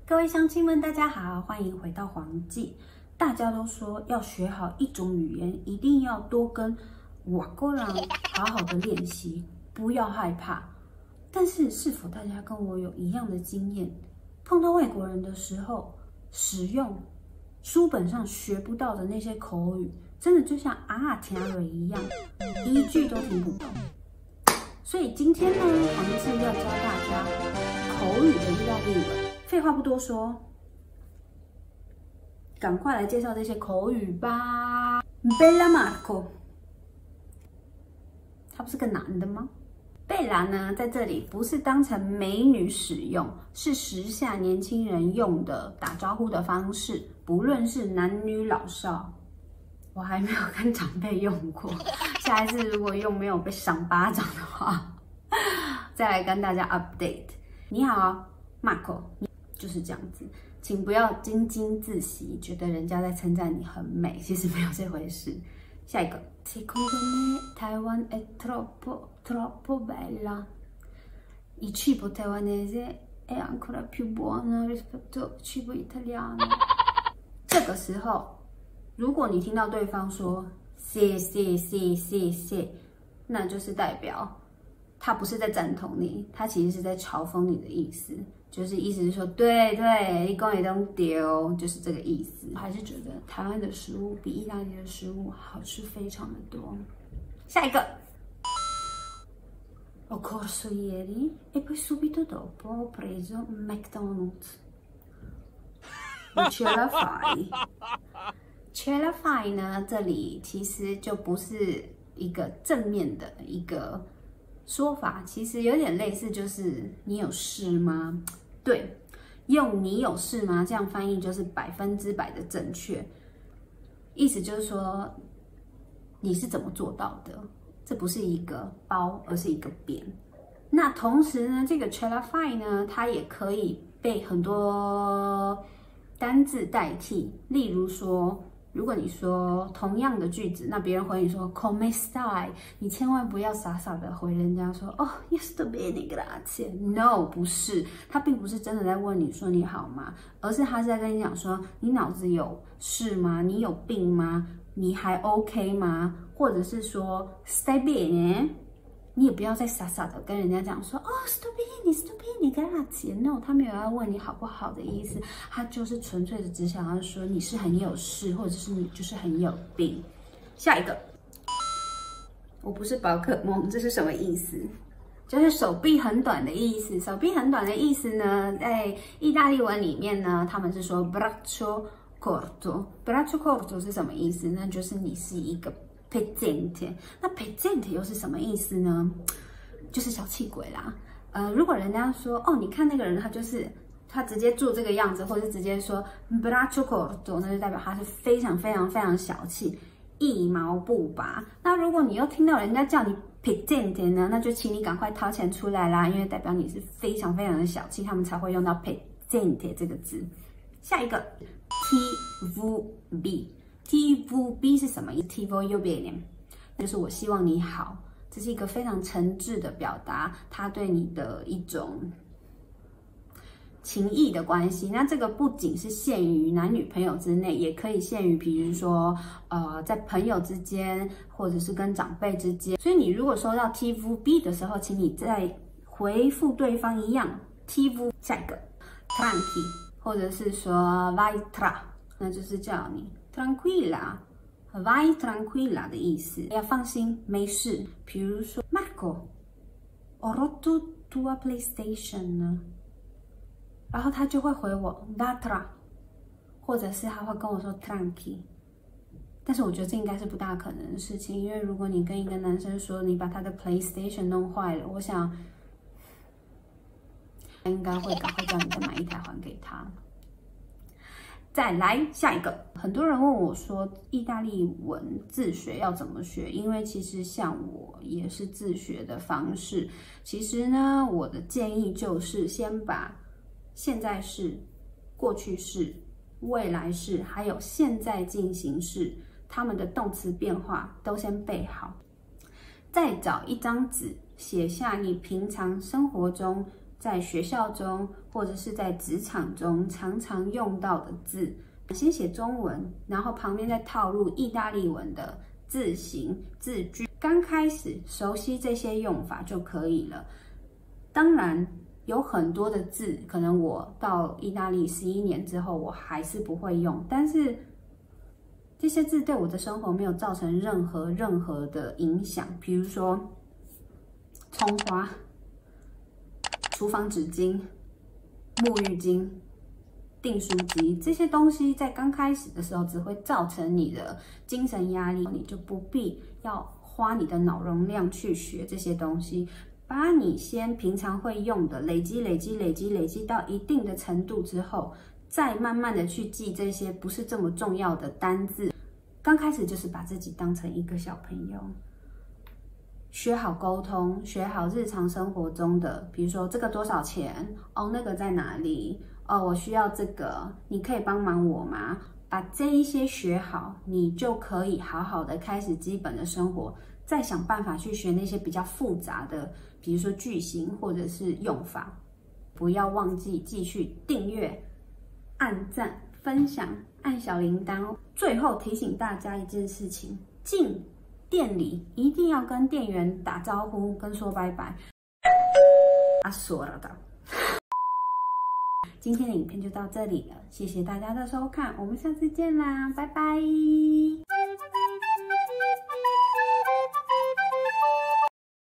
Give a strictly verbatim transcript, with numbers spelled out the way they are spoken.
各位乡亲们，大家好，欢迎回到黄记。大家都说要学好一种语言，一定要多跟外国人好好的练习，不要害怕。但是，是否大家跟我有一样的经验？碰到外国人的时候，使用书本上学不到的那些口语，真的就像啊听蕊一样，一句都听不懂。所以今天呢，黄记要教大家口语的意大利文。废话不多说，赶快来介绍这些口语吧。Bella Marco， 他不是个男的吗？贝拉呢，在这里不是当成美女使用，是时下年轻人用的打招呼的方式，不论是男女老少。我还没有跟长辈用过，下一次如果用没有被赏巴掌的话，再来跟大家 update。你好 ，Marco， 就是这样子，请不要沾沾自喜，觉得人家在称赞你很美，其实没有这回事。下一个 ，Secondo me Taiwan è troppo troppo bella. Il cibo taiwanese è ancora più buono rispetto al cibo italiano. 这个时候，如果你听到对方说谢谢谢谢谢，那就是代表他不是在赞同你，他其实是在嘲讽你的意思，就是意思是说，对对，你讲也都丢，就是这个意思。还是觉得台湾的食物比意大利的食物好吃非常的多。下一个 ，Ho corso ieri e poi subito dopo ho preso McDonald's. Ce la fai? Ce la fai 呢？这里其实就不是一个正面的一个说法，其实有点类似，就是你有事吗？对，用你有事吗这样翻译就是百分之百的正确，意思就是说你是怎么做到的？这不是一个包，而是一个扁。那同时呢，这个 ce la fai 呢，它也可以被很多单字代替，例如说。如果你说同样的句子，那别人回你说 come stai， 你千万不要傻傻的回人家说哦 io sto bene grazie。No， 不是，他并不是真的在问你说你好吗，而是他是在跟你讲说你脑子有事吗？你有病吗？你还 OK 吗？或者是说 stai bene， 你也不要再傻傻的跟人家讲说哦 sto bene sto bene grazie。No， 他没有要问你好不好的意思，他就是纯粹的只想要说你是很有事，或者是你就是很有病。下一个，我不是宝可梦，这是什么意思？就是手臂很短的意思。手臂很短的意思呢，在意大利文里面呢，他们是说 braccio corto。braccio corto 是什么意思？那就是你是一个pezzente。那 pezzente 又是什么意思呢？就是小气鬼啦。呃，如果人家说哦，你看那个人，他就是他直接做这个样子，或者是直接说 braccio corto， 那就代表他是非常非常非常小气，一毛不拔。那如果你又听到人家叫你 pezzente 呢，那就请你赶快掏钱出来啦，因为代表你是非常非常的小气，他们才会用到 pezzente 这个字。下一个 T V B。T V B 是什么意思 ？Ti voglio bene， 就是我希望你好，这是一个非常诚挚的表达，他对你的一种情谊的关系。那这个不仅是限于男女朋友之内，也可以限于，比如说，呃，在朋友之间，或者是跟长辈之间。所以你如果收到 T V B 的时候，请你再回复对方一样 T V。下一个 tranqui， 或者是说 vai tra， 那就是叫你。tranquilla， vai tranquilla 的意思，要放心，没事。比如说 ，Marco，ho rotto tua PlayStation 呢，然后他就会回我 va tra， 或者是他会跟我说 tranqui。但是我觉得这应该是不大可能的事情，因为如果你跟一个男生说你把他的 PlayStation 弄坏了，我想应该会赶快叫你再买一台还给他。再来下一个，很多人问我说，意大利文自学要怎么学？因为其实像我也是自学的方式。其实呢，我的建议就是先把现在式、过去式、未来式，还有现在进行式，它们的动词变化都先背好。再找一张纸，写下你平常生活中在学校中或者是在职场中常常用到的字，先写中文，然后旁边再套入意大利文的字形、字句。刚开始熟悉这些用法就可以了。当然，有很多的字，可能我到意大利十一年之后，我还是不会用，但是这些字对我的生活没有造成任何任何的影响。比如说，葱花、厨房纸巾、沐浴巾、订书机，这些东西在刚开始的时候只会造成你的精神压力，你就不必要花你的脑容量去学这些东西。把你先平常会用的累积、累积、累积、累积到一定的程度之后，再慢慢的去记这些不是这么重要的单字。刚开始就是把自己当成一个小朋友。学好沟通，学好日常生活中的，比如说这个多少钱哦，那个在哪里哦，我需要这个，你可以帮忙我吗？把这一些学好，你就可以好好的开始基本的生活，再想办法去学那些比较复杂的，比如说句型或者是用法。不要忘记继续订阅、按赞、分享、按小铃铛。最后提醒大家一件事情：进店里一定要跟店员打招呼，跟说拜拜。啊，说了的。今天的影片就到这里了，谢谢大家的收看，我们下次见啦，拜拜。